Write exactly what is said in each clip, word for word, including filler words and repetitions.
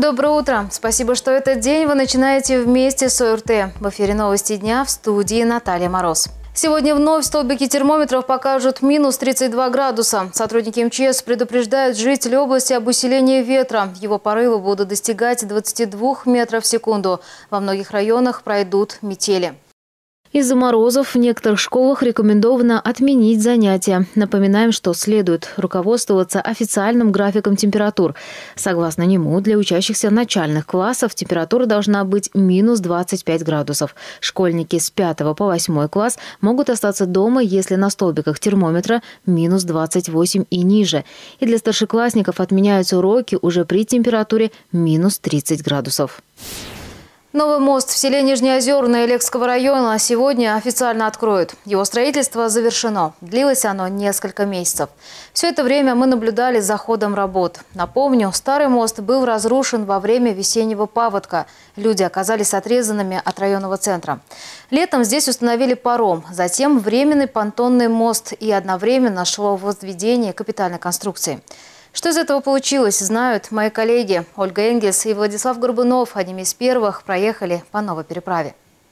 Доброе утро. Спасибо, что этот день вы начинаете вместе с ОРТ. В эфире новости дня, в студии Наталья Мороз. Сегодня вновь столбики термометров покажут минус тридцать два градуса. Сотрудники МЧС предупреждают жителей области об усилении ветра. Его порывы будут достигать двадцати двух метров в секунду. Во многих районах пройдут метели. Из-за морозов в некоторых школах рекомендовано отменить занятия. Напоминаем, что следует руководствоваться официальным графиком температур. Согласно нему, для учащихся начальных классов температура должна быть минус двадцать пять градусов. Школьники с пятого по восьмой класс могут остаться дома, если на столбиках термометра минус двадцать восемь и ниже. И для старшеклассников отменяются уроки уже при температуре минус тридцать градусов. Новый мост в селе Нижнеозерное Элекского района сегодня официально откроют. Его строительство завершено. Длилось оно несколько месяцев. Все это время мы наблюдали за ходом работ. Напомню, старый мост был разрушен во время весеннего паводка. Люди оказались отрезанными от районного центра. Летом здесь установили паром, затем временный понтонный мост и одновременно шло возведение капитальной конструкции. Что из этого получилось, знают мои коллеги. Ольга Энгельс и Владислав Горбунов одними из первых проехали по новой переправе.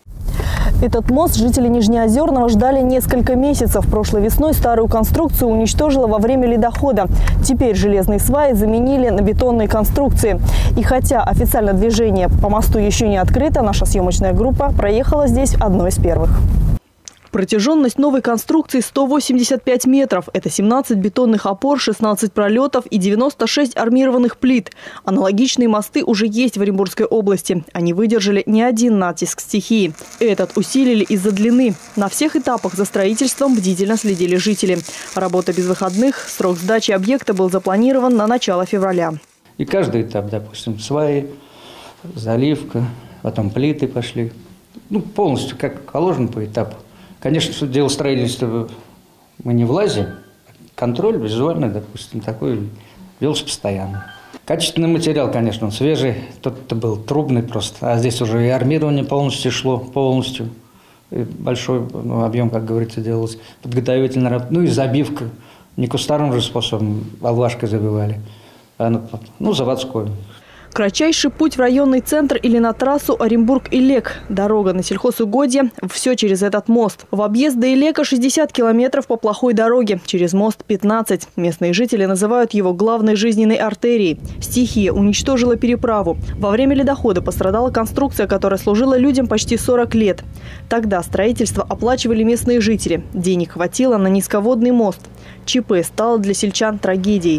Этот мост жители Нижнеозерного ждали несколько месяцев. Прошлой весной старую конструкцию уничтожило во время ледохода. Теперь железные сваи заменили на бетонные конструкции. И хотя официально движение по мосту еще не открыто, наша съемочная группа проехала здесь одной из первых. Протяженность новой конструкции сто восемьдесят пять метров. Это семнадцать бетонных опор, шестнадцать пролетов и девяносто шесть армированных плит. Аналогичные мосты уже есть в Оренбургской области. Они выдержали не один натиск стихии. Этот усилили из-за длины. На всех этапах за строительством бдительно следили жители. Работа без выходных. Срок сдачи объекта был запланирован на начало февраля. И каждый этап, допустим, сваи, заливка, потом плиты пошли. Ну, полностью как положено по этапу. Конечно, дело строительства мы не влазим. Контроль визуальный, допустим, такой велся постоянно. Качественный материал, конечно, он свежий. Тот-то был трубный просто. А здесь уже и армирование полностью шло, полностью. И большой ну, объем, как говорится, делался. Подготовительная работа. Ну и забивка. Не кустарным же способом, а влажкой забивали. А, ну, ну, заводской. Кратчайший путь в районный центр или на трассу Оренбург-Илек. Дорога на сельхозугодье – все через этот мост. В объезд до Илека шестьдесят километров по плохой дороге. Через мост пятнадцать. Местные жители называют его главной жизненной артерией. Стихия уничтожила переправу. Во время ледохода пострадала конструкция, которая служила людям почти сорок лет. Тогда строительство оплачивали местные жители. Денег хватило на низководный мост. ЧП стало для сельчан трагедией.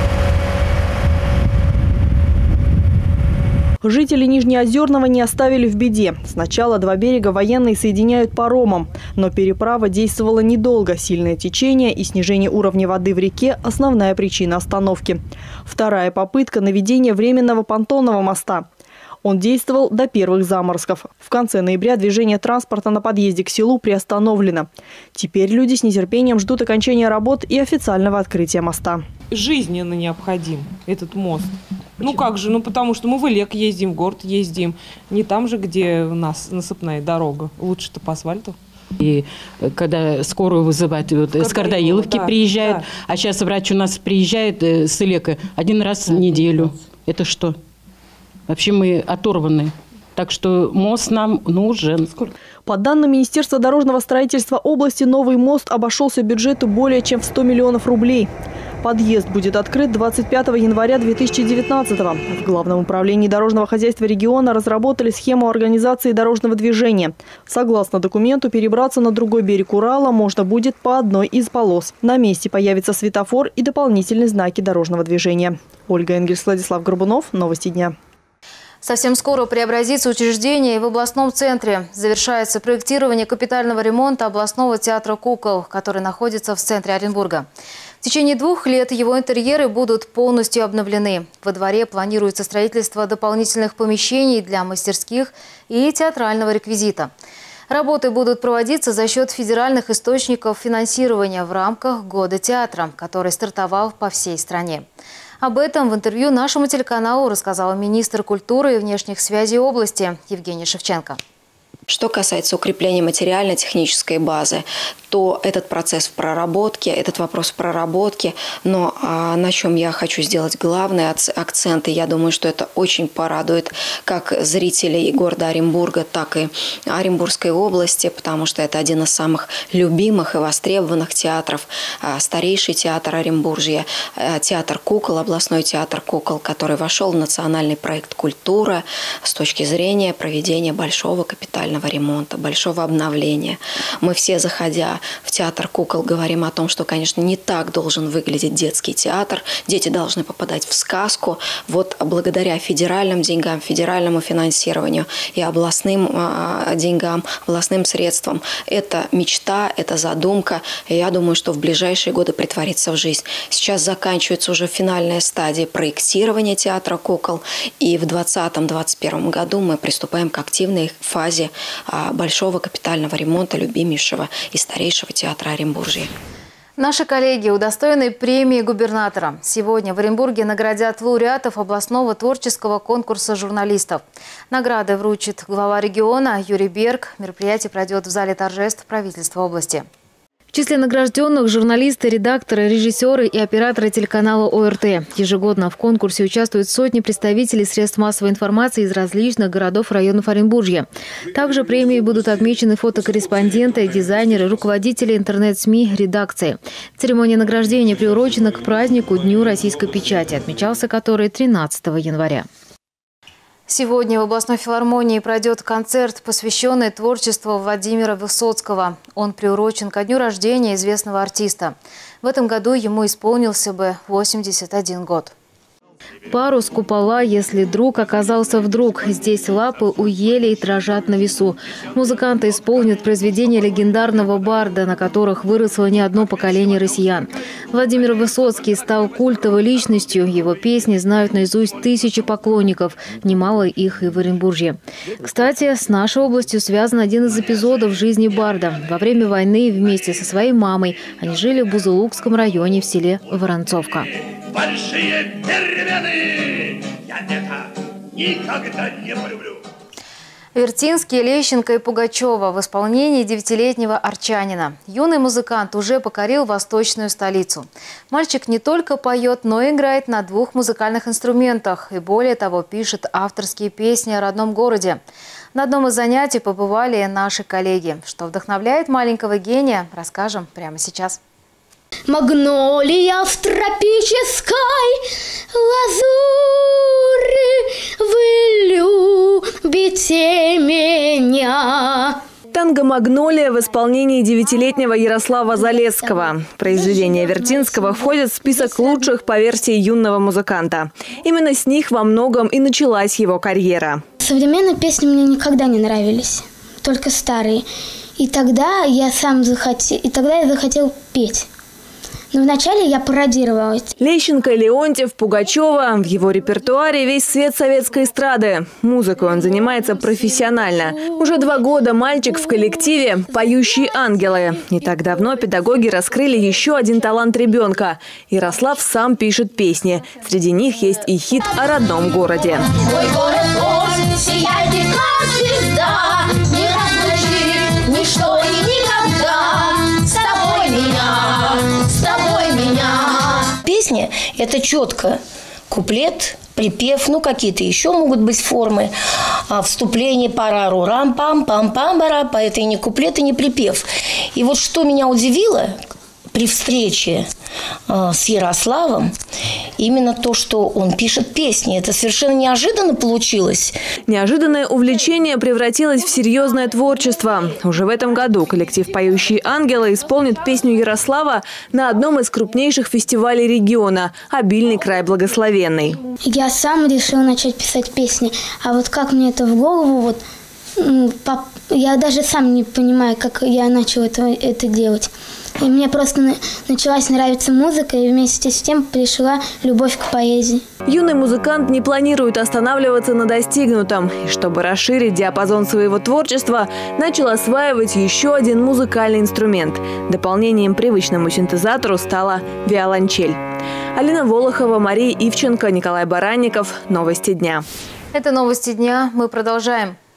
Жители Нижнеозерного не оставили в беде. Сначала два берега военные соединяют паромом. Но переправа действовала недолго. Сильное течение и снижение уровня воды в реке – основная причина остановки. Вторая попытка – наведение временного понтонного моста. Он действовал до первых заморозков. В конце ноября движение транспорта на подъезде к селу приостановлено. Теперь люди с нетерпением ждут окончания работ и официального открытия моста. Жизненно необходим этот мост. Почему? Ну как же, ну потому что мы в Илек ездим, в город ездим. Не там же, где у нас насыпная дорога. Лучше-то по асфальту. И когда скорую вызывать, вот, с Кардаиловки да, приезжают, да. А сейчас врач у нас приезжает с Илека один раз в неделю. Это что? Вообще мы оторваны. Так что мост нам нужен. По данным Министерства дорожного строительства области, новый мост обошелся бюджету более чем в сто миллионов рублей. Подъезд будет открыт двадцать пятого января две тысячи девятнадцатого. В Главном управлении дорожного хозяйства региона разработали схему организации дорожного движения. Согласно документу, перебраться на другой берег Урала можно будет по одной из полос. На месте появится светофор и дополнительные знаки дорожного движения. Ольга Энгельс, Владислав Горбунов. Новости дня. Совсем скоро преобразится учреждение в областном центре. Завершается проектирование капитального ремонта областного театра кукол, который находится в центре Оренбурга. В течение двух лет его интерьеры будут полностью обновлены. Во дворе планируется строительство дополнительных помещений для мастерских и театрального реквизита. Работы будут проводиться за счет федеральных источников финансирования в рамках Года театра, который стартовал по всей стране. Об этом в интервью нашему телеканалу рассказал министр культуры и внешних связей области Евгений Шевченко. Что касается укрепления материально-технической базы, то этот процесс в проработке, этот вопрос в проработке, но а, на чем я хочу сделать главный акцент, и я думаю, что это очень порадует как зрителей города Оренбурга, так и Оренбургской области, потому что это один из самых любимых и востребованных театров, а, старейший театр Оренбуржья, а, театр кукол, областной театр кукол, который вошел в национальный проект «Культура» с точки зрения проведения большого капитального ремонта, большого обновления. Мы все, заходя в театр кукол, говорим о том, что, конечно, не так должен выглядеть детский театр. Дети должны попадать в сказку. Вот благодаря федеральным деньгам, федеральному финансированию и областным э, деньгам, областным средствам, это мечта, это задумка. И я думаю, что в ближайшие годы притворится в жизнь. Сейчас заканчивается уже финальная стадия проектирования театра кукол. И в двадцатом-двадцать первом году мы приступаем к активной фазе большого капитального ремонта любимейшего и старейшего театра Оренбуржья. Наши коллеги, удостоенные премии губернатора, сегодня в Оренбурге наградят лауреатов областного творческого конкурса журналистов. Награды вручит глава региона Юрий Берг. Мероприятие пройдет в зале торжеств правительства области. В числе награжденных журналисты, редакторы, режиссеры и операторы телеканала О Р Т. Ежегодно в конкурсе участвуют сотни представителей средств массовой информации из различных городов и районов Оренбуржья. Также премии будут отмечены фотокорреспонденты, дизайнеры, руководители интернет-СМИ, редакции. Церемония награждения приурочена к празднику Дню российской печати, отмечался который тринадцатого января. Сегодня в областной филармонии пройдет концерт, посвященный творчеству Владимира Высоцкого. Он приурочен ко дню рождения известного артиста. В этом году ему исполнился бы восемьдесят один год. Парус, купола, если друг оказался вдруг. Здесь лапы у елей дрожат на весу. Музыканты исполнят произведения легендарного барда, на которых выросло не одно поколение россиян. Владимир Высоцкий стал культовой личностью. Его песни знают наизусть тысячи поклонников. Немало их и в Оренбуржье. Кстати, с нашей областью связан один из эпизодов жизни барда. Во время войны вместе со своей мамой они жили в Бузулукском районе в селе Воронцовка. Большие перемены я это никогда не полюблю. Вертинский, Лещенко и Пугачева в исполнении девятилетнего арчанина. Юный музыкант уже покорил восточную столицу. Мальчик не только поет, но и играет на двух музыкальных инструментах. И более того, пишет авторские песни о родном городе. На одном из занятий побывали наши коллеги. Что вдохновляет маленького гения, расскажем прямо сейчас. Магнолия в тропической лазури, вы любите меня. Танго «Магнолия» в исполнении девятилетнего Ярослава Залесского. Произведения Вертинского входят в список лучших по версии юного музыканта. Именно с них во многом и началась его карьера. Современные песни мне никогда не нравились, только старые. И тогда я сам захотел, и тогда я захотел петь. Но вначале я пародировала. Лещенко, Леонтьев, Пугачева. В его репертуаре весь свет советской эстрады. Музыкой он занимается профессионально. Уже два года мальчик в коллективе «Поющие ангелы». Не так давно педагоги раскрыли еще один талант ребенка. Ярослав сам пишет песни. Среди них есть и хит о родном городе. Мой город осень, сияет как звезда, не разлучит ничто и никогда. С тобой меня, с тобой меня. Песня – это четко куплет, припев, ну какие-то еще могут быть формы. А, вступление, парару, рам-пам-пам-пам-бара, по этой не куплет и не припев. И вот что меня удивило при встрече э, с Ярославом, именно то, что он пишет песни. Это совершенно неожиданно получилось. Неожиданное увлечение превратилось в серьезное творчество. Уже в этом году коллектив «Поющие ангелы» исполнит песню Ярослава на одном из крупнейших фестивалей региона «Обильный край благословенный». Я сам решил начать писать песни. А вот как мне это в голову, вот, я даже сам не понимаю, как я начал это, это делать. И мне просто началась нравиться музыка, и вместе с тем пришла любовь к поэзии. Юный музыкант не планирует останавливаться на достигнутом. И чтобы расширить диапазон своего творчества, начал осваивать еще один музыкальный инструмент. Дополнением привычному синтезатору стала виолончель. Алина Волохова, Мария Ивченко, Николай Баранников. Новости дня. Это новости дня. Мы продолжаем.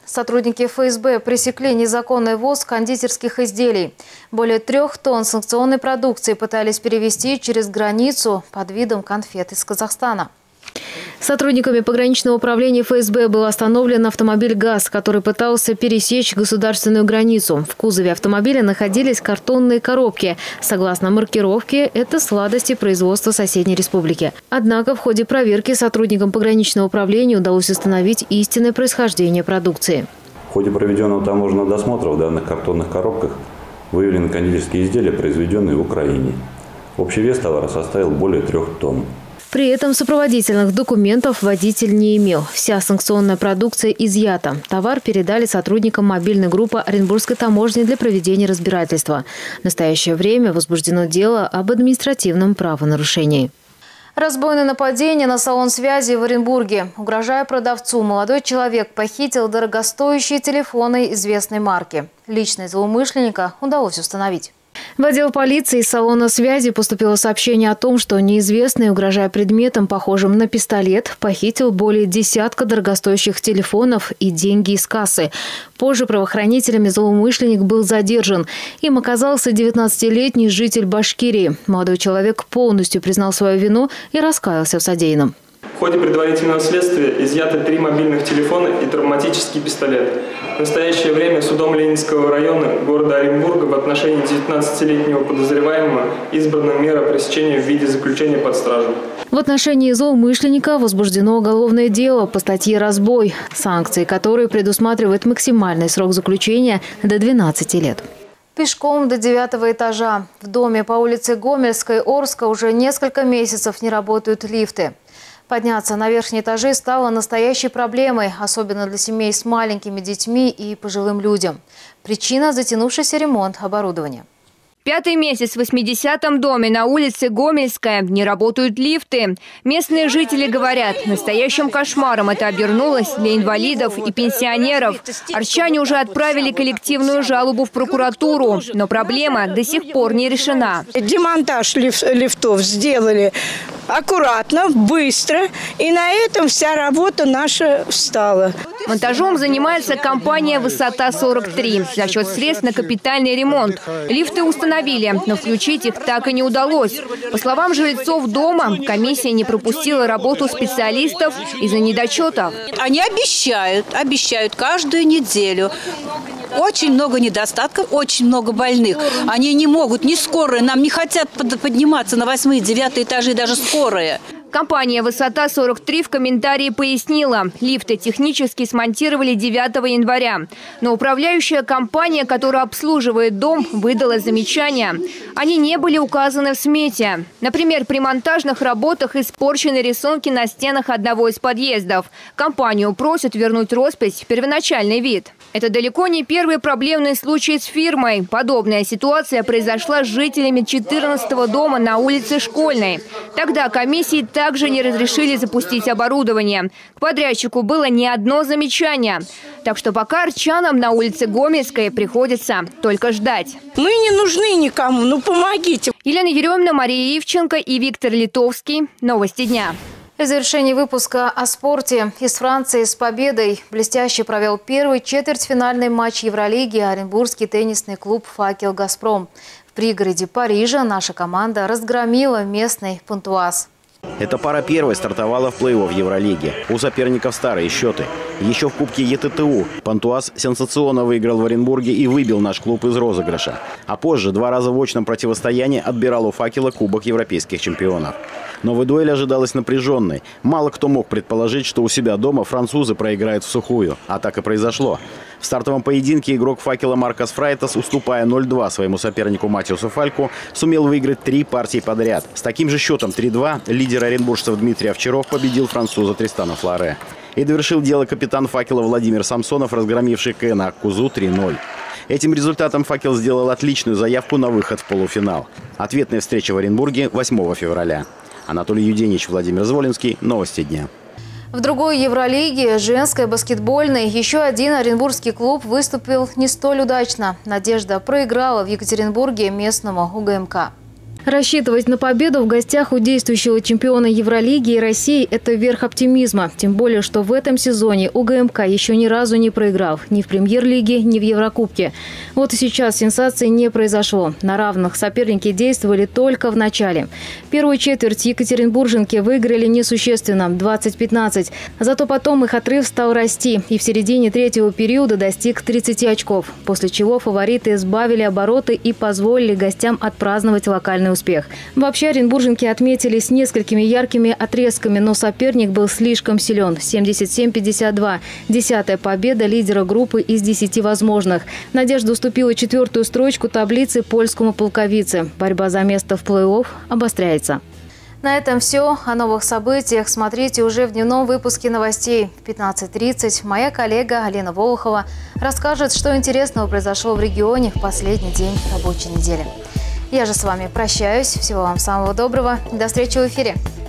Сотрудники эф эс бэ пресекли незаконный ввоз кондитерских изделий. Более трех тонн санкционной продукции пытались перевезти через границу под видом конфет из Казахстана. Сотрудниками пограничного управления эф эс бэ был остановлен автомобиль ГАЗ, который пытался пересечь государственную границу. В кузове автомобиля находились картонные коробки. Согласно маркировке, это сладости производства соседней республики. Однако в ходе проверки сотрудникам пограничного управления удалось установить истинное происхождение продукции. В ходе проведенного таможенного досмотра в данных картонных коробках выявлены кондитерские изделия, произведенные в Украине. Общий вес товара составил более трех тонн. При этом сопроводительных документов водитель не имел. Вся санкционная продукция изъята. Товар передали сотрудникам мобильной группы Оренбургской таможни для проведения разбирательства. В настоящее время возбуждено дело об административном правонарушении. Разбойное нападение на салон связи в Оренбурге. Угрожая продавцу, молодой человек похитил дорогостоящие телефоны известной марки. Личность злоумышленника удалось установить. В отдел полиции из салона связи поступило сообщение о том, что неизвестный, угрожая предметом, похожим на пистолет, похитил более десятка дорогостоящих телефонов и деньги из кассы. Позже правоохранителями злоумышленник был задержан. Им оказался девятнадцатилетний житель Башкирии. Молодой человек полностью признал свою вину и раскаялся в содеянном. В ходе предварительного следствия изъяты три мобильных телефона и травматический пистолет. В настоящее время судом Ленинского района города Оренбурга в отношении девятнадцатилетнего подозреваемого избрана мера пресечения в виде заключения под стражу. В отношении злоумышленника возбуждено уголовное дело по статье «Разбой», санкции которой предусматривает максимальный срок заключения до двенадцати лет. Пешком до девятого этажа. В доме по улице Гомельской, Орска уже несколько месяцев не работают лифты. Подняться на верхние этажи стало настоящей проблемой, особенно для семей с маленькими детьми и пожилым людям. Причина – затянувшийся ремонт оборудования. Пятый месяц в восьмидесятом доме на улице Гомельская не работают лифты. Местные жители говорят, настоящим кошмаром это обернулось для инвалидов и пенсионеров. Арчане уже отправили коллективную жалобу в прокуратуру, но проблема до сих пор не решена. Демонтаж лиф лифтов сделали аккуратно, быстро, и на этом вся работа наша встала. Монтажом занимается компания «Высота сорок три» за счет средств на капитальный ремонт. Лифты установили, но включить их так и не удалось. По словам жильцов дома, комиссия не пропустила работу специалистов из-за недочетов. Они обещают, обещают каждую неделю. Очень много недостатков, очень много больных. Они не могут, не скорые, нам не хотят подниматься на восьмые, девятые этажи, даже скорые. Компания «Высота сорок три» в комментарии пояснила, лифты технически смонтировали девятого января. Но управляющая компания, которая обслуживает дом, выдала замечания. Они не были указаны в смете. Например, при монтажных работах испорчены рисунки на стенах одного из подъездов. Компанию просят вернуть роспись в первоначальный вид. Это далеко не первый проблемный случай с фирмой. Подобная ситуация произошла с жителями четырнадцатого дома на улице Школьной. Тогда комиссии также не разрешили запустить оборудование. К подрядчику было не одно замечание. Так что пока арчанам на улице Гомельской приходится только ждать. Мы не нужны никому, ну помогите. Елена Еремина, Мария Ивченко и Виктор Литовский. Новости дня. В завершении выпуска о спорте. Из Франции с победой блестяще провел первый четвертьфинальный матч Евролиги оренбургский теннисный клуб «Факел Газпром». В пригороде Парижа наша команда разгромила местный «Пантуаз». Эта пара первой стартовала в плей-офф Евролиги. У соперников старые счеты. Еще в Кубке Е Т Т У «Пантуаз» сенсационно выиграл в Оренбурге и выбил наш клуб из розыгрыша. А позже два раза в очном противостоянии отбирал у «Факела» Кубок европейских чемпионов. Новая дуэль ожидалась напряженной. Мало кто мог предположить, что у себя дома французы проиграют в сухую. А так и произошло. В стартовом поединке игрок «Факела» Маркос Фрайтас, уступая ноль-два своему сопернику Матиусу Фальку, сумел выиграть три партии подряд. С таким же счетом три-два лидер оренбуржцев Дмитрий Овчаров победил француза Тристана Флоре. И довершил дело капитан «Факела» Владимир Самсонов, разгромивший Кена Аккузу три-ноль. Этим результатом «Факел» сделал отличную заявку на выход в полуфинал. Ответная встреча в Оренбурге восьмого февраля. Анатолий Юденич, Владимир Зволинский. Новости дня. В другой Евролиге, женской баскетбольной, еще один оренбургский клуб выступил не столь удачно. «Надежда» проиграла в Екатеринбурге местному У Г М К. Рассчитывать на победу в гостях у действующего чемпиона Евролиги и России – это верх оптимизма. Тем более, что в этом сезоне УГМК еще ни разу не проиграл ни в Премьер-лиге, ни в Еврокубке. Вот и сейчас сенсации не произошло. На равных соперники действовали только в начале. Первую четверть екатеринбурженки выиграли несущественно – двадцать пятнадцать. Зато потом их отрыв стал расти и в середине третьего периода достиг тридцати очков. После чего фавориты сбавили обороты и позволили гостям отпраздновать локальный успех. Успех. Вообще оренбурженки отметились несколькими яркими отрезками, но соперник был слишком силен. семьдесят семь пятьдесят два. Десятая победа лидера группы из десяти возможных. Надежда уступила четвертую строчку таблицы польскому полковице. Борьба за место в плей-офф обостряется. На этом все. О новых событиях смотрите уже в дневном выпуске новостей. В пятнадцать тридцать моя коллега Алина Волохова расскажет, что интересного произошло в регионе в последний день рабочей недели. Я же с вами прощаюсь. Всего вам самого доброго. До встречи в эфире.